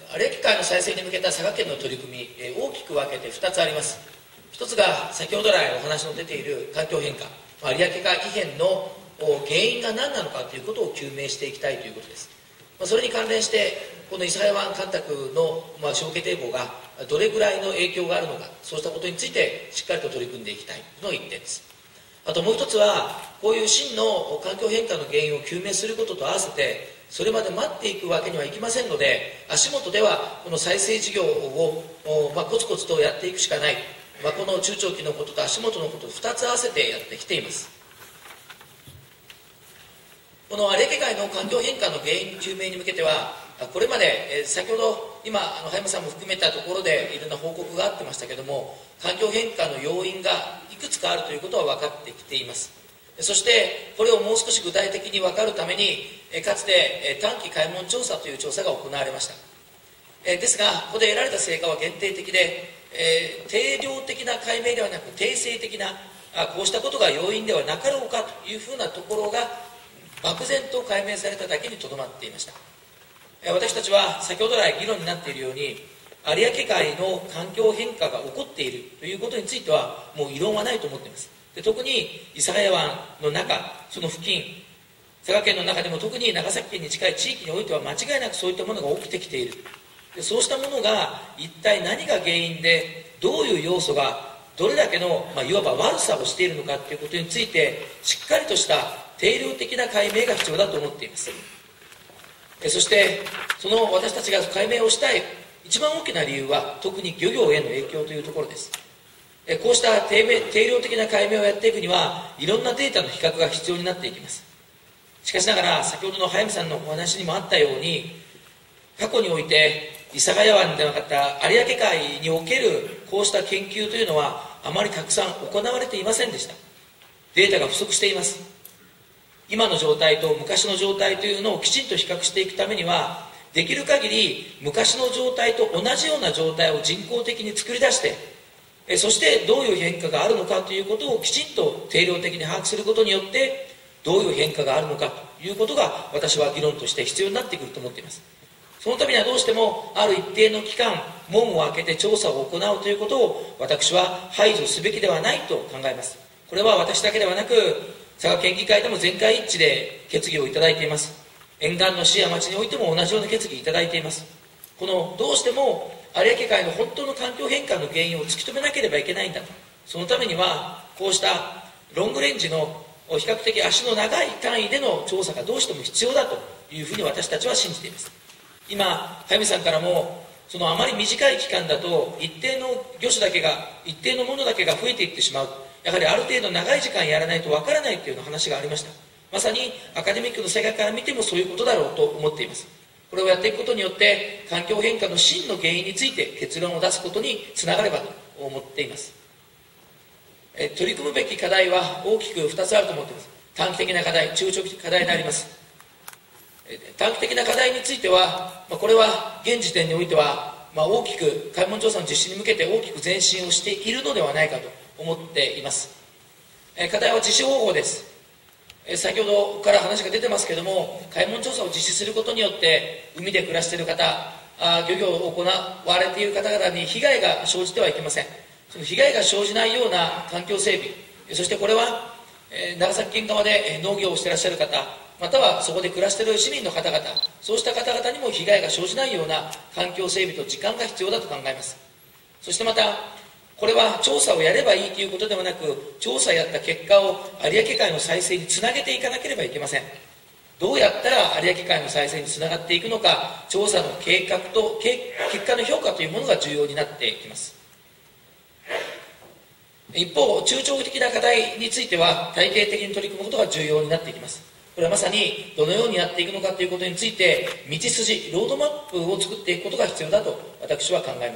有明海の再生に向けた佐賀県の取り組み、大きく分けて2つあります。1つが先ほど来お話の出ている環境変化、有明海異変の原因が何なのかということを究明していきたいということです。それに関連してこの諫早湾干拓の小形堤防がどれぐらいの影響があるのか、そうしたことについてしっかりと取り組んでいきたいというのが1点です。あともう一つは、こういう真の環境変化の原因を究明することと合わせて、それまで待っていくわけにはいきませんので、足元ではこの再生事業をコツコツとやっていくしかない、この中長期のことと足元のことを2つ合わせてやってきています。この有明海の環境変化の原因究明に向けては、これまで先ほど今葉山さんも含めたところでいろんな報告があってましたけども、環境変化の要因がいくつかあるということは分かってきています。そしてこれをもう少し具体的に分かるために、かつて短期開門調査という調査が行われました。ですがここで得られた成果は限定的で、定量的な解明ではなく定性的なこうしたことが要因ではなかろうかというふうなところが漠然と解明されただけにとどまっていました。私たちは先ほど来議論になっているように、有明海の環境変化が起こっているということについてはもう異論はないと思っています。で、特に諫早湾の中、その付近、佐賀県の中でも特に長崎県に近い地域においては間違いなくそういったものが起きてきている。で、そうしたものが一体何が原因で、どういう要素がどれだけの、いわば悪さをしているのかということについてしっかりとした定量的な解明が必要だと思っています。そしてその私たちが解明をしたい一番大きな理由は、特に漁業への影響というところです。こうした定量的な解明をやっていくには、いろんなデータの比較が必要になっていきます。しかしながら先ほどの早見さんのお話にもあったように、過去において諫早湾でなかった有明海におけるこうした研究というのはあまりたくさん行われていませんでした。データが不足しています。今の状態と昔の状態というのをきちんと比較していくためには、できる限り昔の状態と同じような状態を人工的に作り出して、そしてどういう変化があるのかということをきちんと定量的に把握することによって、どういう変化があるのかということが私は議論として必要になってくると思っています。そのためにはどうしてもある一定の期間門を開けて調査を行うということを私は排除すべきではないと考えます。これは私だけではなく、佐賀県議会でも全会一致で決議をいただいています。沿岸の市や町においても同じような決議をいただいています。このどうしても有明海の本当の環境変化の原因を突き止めなければいけないんだと。そのためにはこうしたロングレンジの比較的足の長い単位での調査がどうしても必要だというふうに私たちは信じています。今早見さんからも、そのあまり短い期間だと一定の魚種だけが、一定のものだけが増えていってしまう、やはりある程度長い時間やらないとわからないというような話がありました。まさにアカデミックの世界から見てもそういうことだろうと思っています。これをやっていくことによって環境変化の真の原因について結論を出すことにつながればと思っています。取り組むべき課題は大きく2つあると思っています。短期的な課題、中長期的な課題になります。短期的な課題については、これは現時点においては、大きく開門調査の実施に向けて大きく前進をしているのではないかと思っています。課題は実施方法です。先ほどから話が出てますけれども、開門調査を実施することによって海で暮らしている方、漁業を行われている方々に被害が生じてはいけません。その被害が生じないような環境整備、そしてこれは長崎県側で農業をしていらっしゃる方、またはそこで暮らしている市民の方々、そうした方々にも被害が生じないような環境整備と時間が必要だと考えます。そしてまたこれは調査をやればいいということではなく、調査やった結果を有明海の再生につなげていかなければいけません。どうやったら有明海の再生につながっていくのか、調査の計画と結果の評価というものが重要になってきます。一方、中長期的な課題については体系的に取り組むことが重要になっていきます。これはまさにどのようにやっていくのかということについて、道筋、ロードマップを作っていくことが必要だと私は考えます。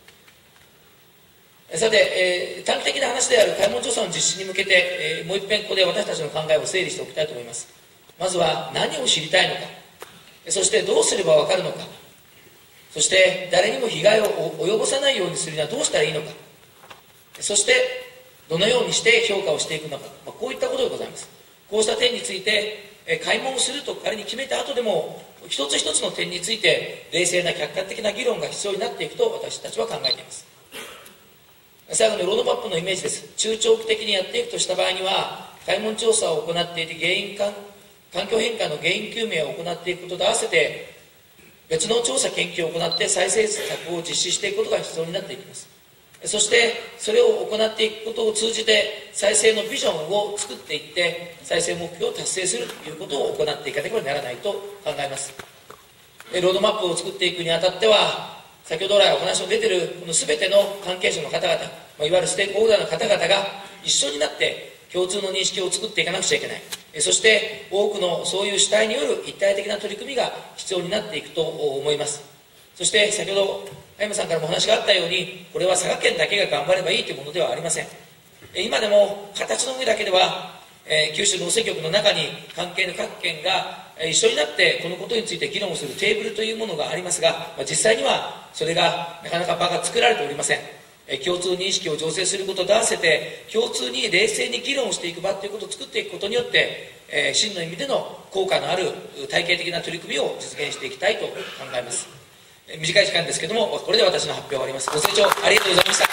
さて、短期的な話である開門調査の実施に向けて、もう一遍ここで私たちの考えを整理しておきたいと思います。まずは何を知りたいのか、そしてどうすれば分かるのか、そして誰にも被害を及ぼさないようにするにはどうしたらいいのか、そしてどのようにして評価をしていくのか、こういったことでございます。こうした点について開門すると仮に決めた後でも、一つ一つの点について冷静な客観的な議論が必要になっていくと私たちは考えています。最後にロードマップのイメージです。中長期的にやっていくとした場合には、開門調査を行っていて環境変化の原因究明を行っていくことと合わせて、別の調査研究を行って再生策を実施していくことが必要になっていきます。そしてそれを行っていくことを通じて再生のビジョンを作っていって再生目標を達成するということを行っていかなければならないと考えます。ロードマップを作っていくにあたっては、先ほど来お話の出ているこの全ての関係者の方々、いわゆるステークホルダーの方々が一緒になって共通の認識を作っていかなくちゃいけない。そして多くのそういう主体による一体的な取り組みが必要になっていくと思います。そして先ほど葉山さんからもお話があったように、これは佐賀県だけが頑張ればいいというものではありません。今でも形の上だけでは、九州農政局の中に関係の各県が一緒になってこのことについて議論をするテーブルというものがありますが、実際にはそれがなかなか場が作られておりません。共通認識を醸成することと合わせて共通に冷静に議論をしていく場ということを作っていくことによって、真の意味での効果のある体系的な取り組みを実現していきたいと考えます。短い時間ですけども、これで私の発表を終わります。ご清聴ありがとうございました。